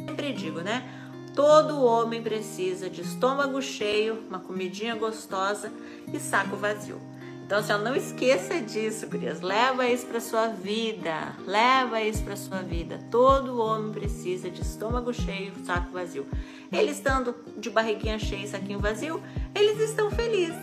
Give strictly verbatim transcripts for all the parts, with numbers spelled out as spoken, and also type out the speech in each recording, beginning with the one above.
sempre digo, né? Todo homem precisa de estômago cheio, uma comidinha gostosa e saco vazio. Então, assim, não esqueça disso, gurias. Leva isso para sua vida. Leva isso para sua vida. Todo homem precisa de estômago cheio, saco vazio. Eles estando de barriguinha cheia e saquinho vazio, eles estão felizes.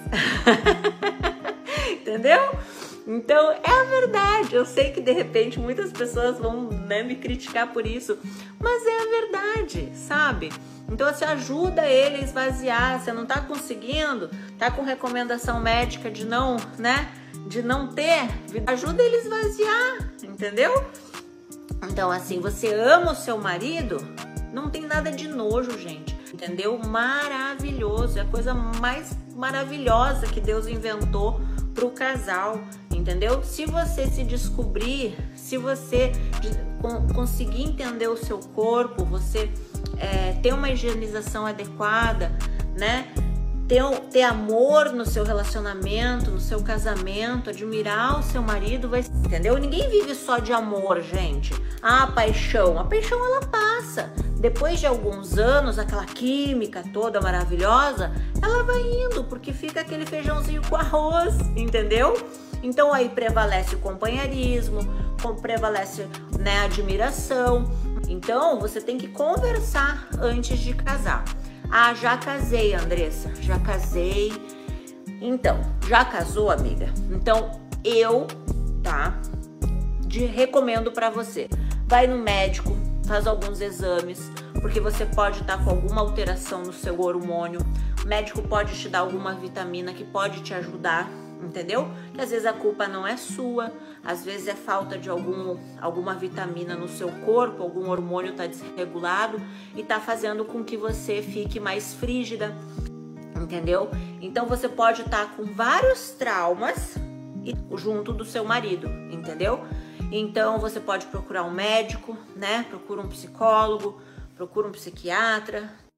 Entendeu? Então, é a verdade. Eu sei que, de repente, muitas pessoas vão, né, me criticar por isso, mas é a verdade, sabe? Então, você ajuda ele a esvaziar. Você não tá conseguindo, tá com recomendação médica de não, né, de não ter, ajuda ele a esvaziar, entendeu? Então, assim, você ama o seu marido, não tem nada de nojo, gente, entendeu? Maravilhoso, é a coisa mais maravilhosa que Deus inventou pro casal, entendeu? Se você se descobrir, se você conseguir entender o seu corpo, você é, ter uma higienização adequada, né? Ter, ter amor no seu relacionamento, no seu casamento, admirar o seu marido, vai, entendeu? Ninguém vive só de amor, gente. Ah, paixão. A paixão, ela passa. Depois de alguns anos, aquela química toda maravilhosa, ela vai indo, porque fica aquele feijãozinho com arroz, entendeu? Então aí prevalece o companheirismo, prevalece, né, a admiração. Então você tem que conversar antes de casar. Ah, já casei, Andressa, já casei. Então, já casou, amiga? Então eu, tá, de, recomendo pra você. Vai no médico, faz alguns exames, porque você pode estar com alguma alteração no seu hormônio. O médico pode te dar alguma vitamina que pode te ajudar, entendeu? Que às vezes a culpa não é sua, às vezes é falta de algum, alguma vitamina no seu corpo, algum hormônio está desregulado e está fazendo com que você fique mais frígida, entendeu? Então você pode estar com vários traumas junto do seu marido, entendeu? Então você pode procurar um médico, né? Procura um psicólogo, procura um psiquiatra,